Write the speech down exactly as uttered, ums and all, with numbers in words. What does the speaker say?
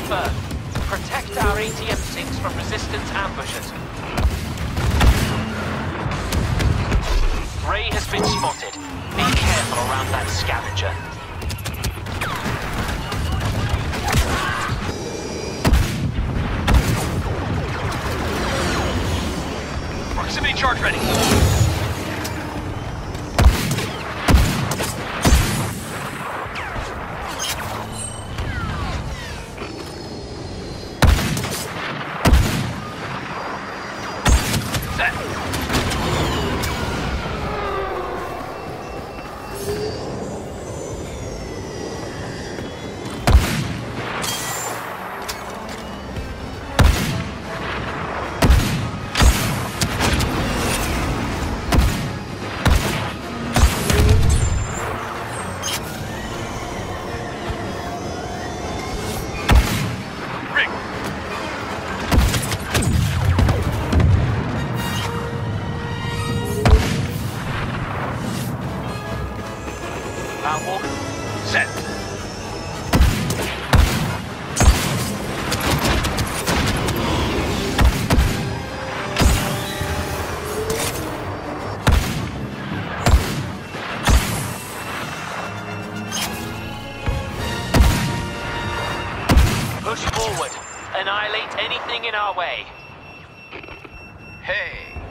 confirmed. Protect our A T M sinks from resistance ambushes. Ray has been spotted. Be careful around that scavenger. Proximity charge ready. Walk. Set. Push forward. Annihilate anything in our way. Hey.